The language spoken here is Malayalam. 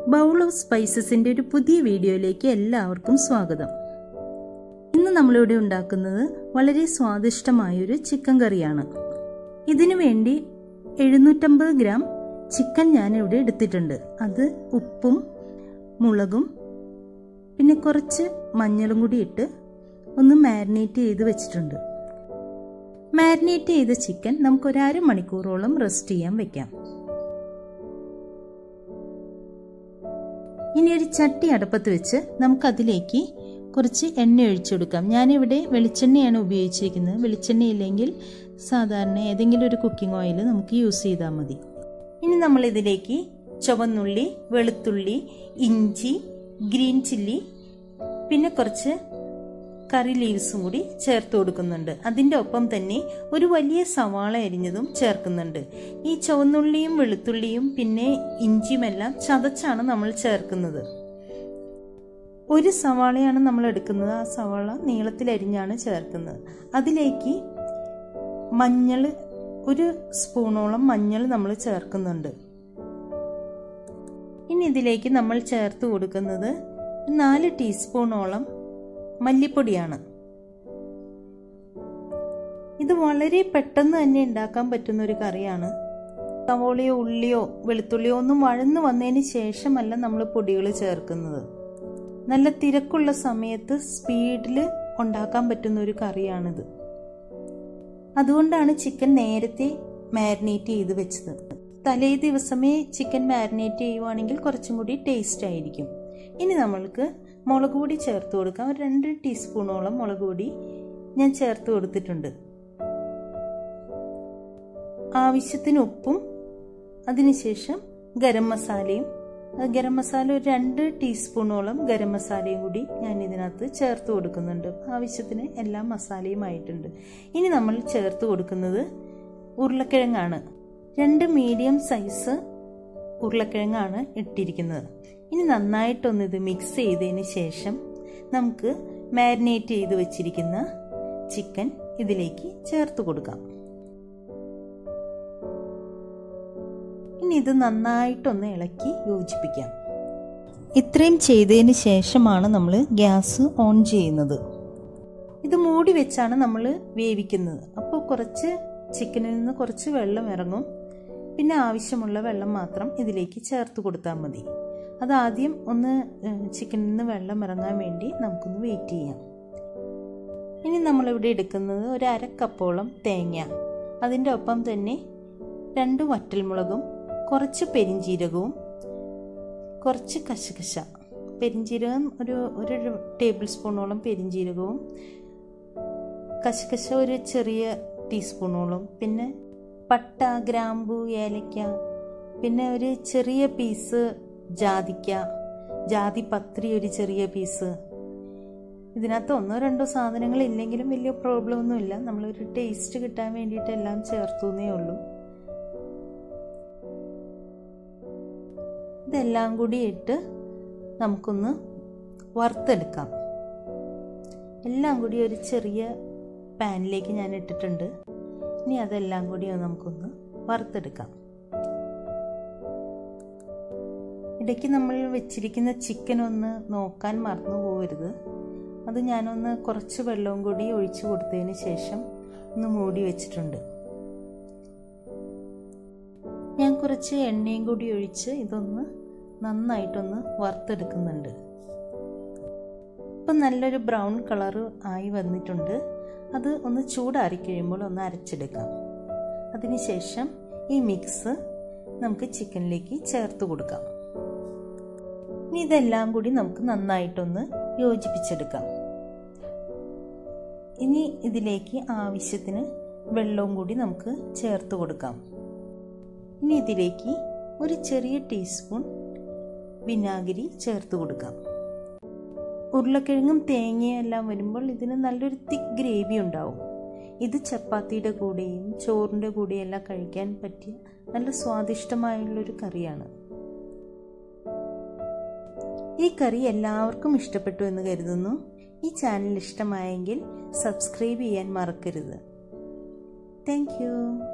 ബൗൾ ഓഫ് സ്പൈസസിൻ്റെ ഒരു പുതിയ വീഡിയോയിലേക്ക് എല്ലാവർക്കും സ്വാഗതം. ഇന്ന് നമ്മളിവിടെ ഉണ്ടാക്കുന്നത് വളരെ സ്വാദിഷ്ടമായൊരു ചിക്കൻ കറിയാണ്. ഇതിനു വേണ്ടി 750 ഗ്രാം ചിക്കൻ ഞാനിവിടെ എടുത്തിട്ടുണ്ട്. അത് ഉപ്പും മുളകും പിന്നെ കുറച്ച് മഞ്ഞളും കൂടി ഇട്ട് ഒന്ന് മാരിനേറ്റ് ചെയ്ത് വെച്ചിട്ടുണ്ട്. മാരിനേറ്റ് ചെയ്ത ചിക്കൻ നമുക്ക് ഒരു അരമണിക്കൂറോളം റെസ്റ്റ് ചെയ്യാൻ വെക്കാം. ഇനി ഒരു ചട്ടി അടുപ്പത്ത് വെച്ച് നമുക്കതിലേക്ക് കുറച്ച് എണ്ണ ഒഴിച്ചു കൊടുക്കാം. ഞാനിവിടെ വെളിച്ചെണ്ണയാണ് ഉപയോഗിച്ചിരിക്കുന്നത്. വെളിച്ചെണ്ണ ഇല്ലെങ്കിൽ സാധാരണ ഏതെങ്കിലും ഒരു കുക്കിംഗ് ഓയിൽ നമുക്ക് യൂസ് ചെയ്താൽ മതി. ഇനി നമ്മൾ ഇതിലേക്ക് ചുവന്നുള്ളി, വെളുത്തുള്ളി, ഇഞ്ചി, ഗ്രീൻ ചില്ലി പിന്നെ കുറച്ച് കറി ലീവ്സും കൂടി ചേർത്ത് കൊടുക്കുന്നുണ്ട്. അതിൻ്റെ ഒപ്പം തന്നെ ഒരു വലിയ സവാള അരിഞ്ഞതും ചേർക്കുന്നുണ്ട്. ഈ ചുവന്നുള്ളിയും വെളുത്തുള്ളിയും പിന്നെ ഇഞ്ചിയുമെല്ലാം ചതച്ചാണ് നമ്മൾ ചേർക്കുന്നത്. ഒരു സവാളയാണ് നമ്മൾ എടുക്കുന്നത്. ആ സവാള നീളത്തിലരിഞ്ഞാണ് ചേർക്കുന്നത്. അതിലേക്ക് മഞ്ഞൾ, ഒരു സ്പൂണോളം മഞ്ഞൾ നമ്മൾ ചേർക്കുന്നുണ്ട്. ഇനി ഇതിലേക്ക് നമ്മൾ ചേർത്ത് കൊടുക്കുന്നത് 4 ടീസ്പൂണോളം മല്ലിപ്പൊടിയാണ്. ഇത് വളരെ പെട്ടെന്ന് തന്നെ ഉണ്ടാക്കാൻ പറ്റുന്ന ഒരു കറിയാണ്. സവോളയോ ഉള്ളിയോ വെളുത്തുള്ളിയോ ഒന്നും വഴന്നു വന്നതിന് ശേഷമല്ല നമ്മൾ പൊടികൾ ചേർക്കുന്നത്. നല്ല തിരക്കുള്ള സമയത്ത് സ്പീഡിൽ ഉണ്ടാക്കാൻ പറ്റുന്ന ഒരു കറിയാണിത്. അതുകൊണ്ടാണ് ചിക്കൻ നേരത്തെ മാരിനേറ്റ് ചെയ്ത് വെച്ചത്. തലേ ദിവസമേ ചിക്കൻ മാരിനേറ്റ് ചെയ്യുവാണെങ്കിൽ കുറച്ചും കൂടി ടേസ്റ്റ് ആയിരിക്കും. ഇനി നമ്മൾക്ക് മുളക് പൊടി ചേർത്ത് കൊടുക്കാം. ഒരു 2 ടീസ്പൂണോളം മുളക് പൊടി ഞാൻ ചേർത്ത് കൊടുത്തിട്ടുണ്ട്. ആവശ്യത്തിന് ഉപ്പും അതിനുശേഷം ഗരം മസാലയും, ഗരം മസാല ഒരു 2 ടീസ്പൂണോളം ഗരം മസാലയും കൂടി ഞാൻ ഇതിനകത്ത് ചേർത്ത് കൊടുക്കുന്നുണ്ട്. ആവശ്യത്തിന് എല്ലാ മസാലയും ആയിട്ടുണ്ട്. ഇനി നമ്മൾ ചേർത്ത് കൊടുക്കുന്നത് ഉരുളക്കിഴങ്ങാണ്. 2 മീഡിയം സൈസ് ഉരുളക്കിഴങ്ങാണ് ഇട്ടിരിക്കുന്നത്. ഇനി നന്നായിട്ടൊന്ന് ഇത് മിക്സ് ചെയ്തതിന് ശേഷം നമുക്ക് മാരിനേറ്റ് ചെയ്ത് വെച്ചിരിക്കുന്ന ചിക്കൻ ഇതിലേക്ക് ചേർത്ത് കൊടുക്കാം. ഇനി ഇത് നന്നായിട്ടൊന്ന് ഇളക്കി യോജിപ്പിക്കാം. ഇത്രയും ചെയ്തതിന് ശേഷമാണ് നമ്മൾ ഗ്യാസ് ഓൺ ചെയ്യുന്നത്. ഇത് മൂടി വെച്ചാണ് നമ്മൾ വേവിക്കുന്നത്. അപ്പോൾ കുറച്ച് ചിക്കനിൽ നിന്ന് കുറച്ച് വെള്ളം ഇറങ്ങും. പിന്നെ ആവശ്യമുള്ള വെള്ളം മാത്രം ഇതിലേക്ക് ചേർത്ത് കൊടുത്താൽ മതി. അതാദ്യം ഒന്ന് ചിക്കനിൽ നിന്ന് വെള്ളം ഇറങ്ങാൻ വേണ്ടി നമുക്കൊന്ന് വെയിറ്റ് ചെയ്യാം. ഇനി നമ്മളിവിടെ എടുക്കുന്നത് ഒരു 1/2 കപ്പോളം തേങ്ങ, അതിൻ്റെ ഒപ്പം തന്നെ 2 വറ്റൽമുളകും കുറച്ച് പെരിഞ്ജീരകവും കുറച്ച് കശകശ. പെരിഞ്ജീരകം ഒരു ടേബിൾ സ്പൂണോളം പെരിഞ്ജീരകവും കശകശ ഒരു ചെറിയ ടീസ്പൂണോളം, പിന്നെ പട്ട, ഗ്രാമ്പു, ഏലക്ക, പിന്നെ ഒരു ചെറിയ പീസ് ജാതിക്ക, ജാതിപത്രി ഒരു ചെറിയ പീസ്. ഇതിനകത്ത് 1-2 സാധനങ്ങൾ ഇല്ലെങ്കിലും വലിയ പ്രോബ്ലം ഒന്നുമില്ല. നമ്മളൊരു ടേസ്റ്റ് കിട്ടാൻ വേണ്ടിയിട്ട് എല്ലാം ചേർത്തുന്നേ ഉള്ളൂ. ഇതെല്ലാം കൂടി ഇട്ട് നമുക്കൊന്ന് വറുത്തെടുക്കാം. എല്ലാം കൂടി ഒരു ചെറിയ പാനിലേക്ക് ഞാൻ ഇട്ടിട്ടുണ്ട്. ഇനി അതെല്ലാം കൂടി നമുക്കൊന്ന് വറുത്തെടുക്കാം. ഇടയ്ക്ക് നമ്മൾ വെച്ചിരിക്കുന്ന ചിക്കൻ ഒന്ന് നോക്കാൻ മറന്നു പോകരുത്. അത് ഞാനൊന്ന് കുറച്ച് വെള്ളവും കൂടി ഒഴിച്ചു കൊടുത്തതിന് ശേഷം ഒന്ന് മൂടി വെച്ചിട്ടുണ്ട്. ഞാൻ കുറച്ച് എണ്ണയും കൂടി ഒഴിച്ച് ഇതൊന്ന് നന്നായിട്ടൊന്ന് വറുത്തെടുക്കുന്നുണ്ട്. ഇപ്പം നല്ലൊരു ബ്രൗൺ കളറ് ആയി വന്നിട്ടുണ്ട്. അത് ഒന്ന് ചൂടാറി കഴിയുമ്പോൾ ഒന്ന് അരച്ചെടുക്കാം. അതിനുശേഷം ഈ മിക്സ് നമുക്ക് ചിക്കനിലേക്ക് ചേർത്ത് കൊടുക്കാം. ഇനി ഇതെല്ലാം കൂടി നമുക്ക് നന്നായിട്ടൊന്ന് യോജിപ്പിച്ചെടുക്കാം. ഇനി ഇതിലേക്ക് ആവശ്യത്തിന് വെള്ളവും കൂടി നമുക്ക് ചേർത്ത് കൊടുക്കാം. ഇനി ഇതിലേക്ക് ഒരു ചെറിയ ടീസ്പൂൺ വിനാഗിരി ചേർത്ത് കൊടുക്കാം. ഉരുളക്കിഴങ്ങും തേങ്ങയും എല്ലാം വരുമ്പോൾ ഇതിന് നല്ലൊരു തിക്ക് ഗ്രേവി ഉണ്ടാവും. ഇത് ചപ്പാത്തിയുടെ കൂടെയും ചോറിൻ്റെ കൂടെയും എല്ലാം കഴിക്കാൻ പറ്റിയ നല്ല സ്വാദിഷ്ടമായുള്ളൊരു കറിയാണ്. ഈ കറി എല്ലാവർക്കും ഇഷ്ടപ്പെട്ടു എന്ന് കരുതുന്നു. ഈ ചാനൽ ഇഷ്ടമായെങ്കിൽ സബ്സ്ക്രൈബ് ചെയ്യാൻ മറക്കരുത്. Thank U.